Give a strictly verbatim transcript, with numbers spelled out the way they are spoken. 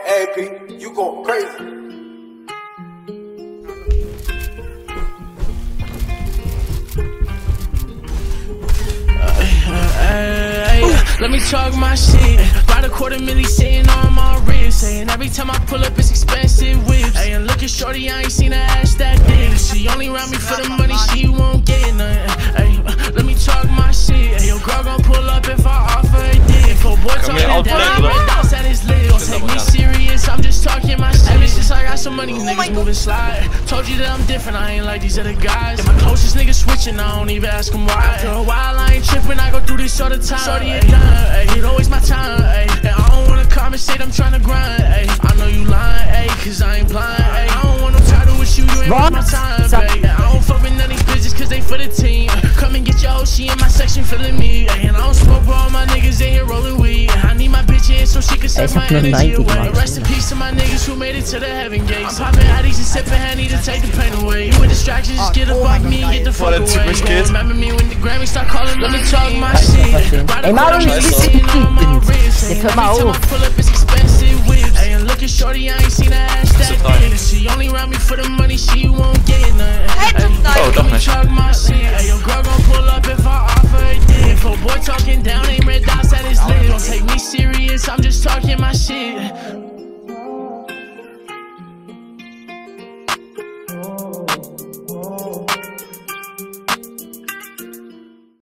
A P, you go crazy. Let me talk my shit. About a quarter milli sitting on my wrist. Saying every time I pull up it's expensive whips. Ay, and look at shorty, I ain't seen her ass that big. She only around me for the money, she won't get nothing. Ay, let me talk my shit. Ay, your girl gon' pull up if I offer a dick. If a boy talking down, red dots at his lid. Don't take me serious, I'm just talking my shit. Ever since I got some money, niggas moving slide. Told you that I'm different, I ain't like these other guys. And my closest niggas switching, I don't even ask them why. After a while I ain't tripping, I go through this all the time. Shorty ain't done. Ay, it always my time, ay. And I don't wanna conversate, I'm tryna grind, ay. I know you lying, ay, cause I ain't blind, ay. I don't want no title with you, you ain't worth my time, ay. I don't fuck with none of these bitches cause they for the team. Come and get your hoe, she in my section feeling me, ay. And I don't smoke, bro, all my niggas in here rolling weed. I need my bitch in so she can save my energy away. Rest in peace to my niggas who made it to the heaven gates. I'm popping addies and sipping Henny to take the pain away. You with distractions, just get up off me and get the fuck away. Remember me when the Grammys start calling, let me talk my shit. Ej, Maru, nie Nie pomału. And look at shorty, I ain't seen her ass that big. She only around me for the money, she won't get nothing. Oh, let me talk my shit. Ay, your girl gon' pull up if I offer a dick. If a boy talking down, ain't red dots at his lid. Don't take me serious, I'm just talking my shit.